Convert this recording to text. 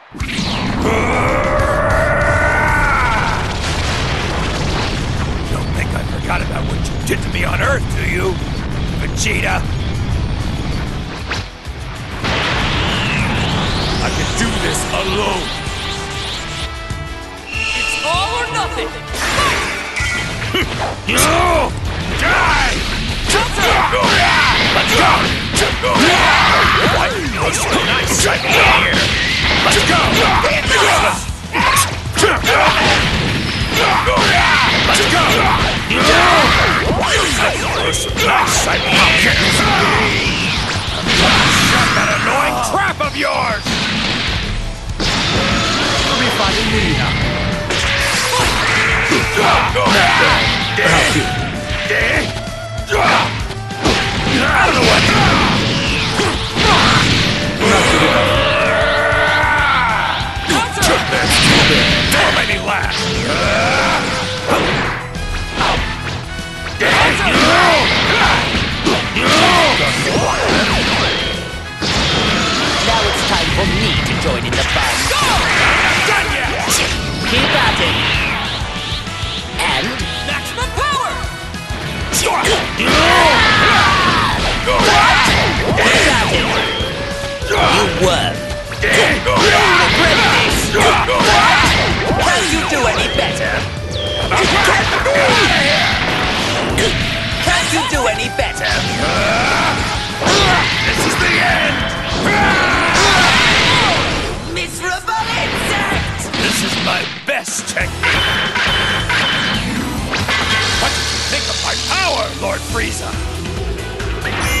Don't think I forgot about what you did to me on Earth, do you, Vegeta? I can do this alone. It's all or nothing! No! Die! Counter! Let's go! Why do you know so nice right here? Let's go! Let's go! Nice right here! Shut that annoying trap of yours! We'll be fighting Nina. Out of the way! Don't make me laugh! Now it's time for me to join in the fun. Not done yet! Keep at it. And Maximum power! keep at it. You worm. Regret this. Can you do any better? Can you do any better? This is the end! Miserable insect! This is my best technique! What did you think of my power, Lord Frieza?